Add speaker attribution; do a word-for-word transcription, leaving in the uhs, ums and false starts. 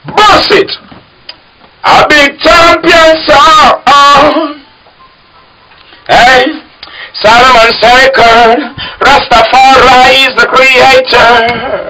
Speaker 1: Boss it. A big champion song. Hey, Solomon Sacred, Rastafari is the creator.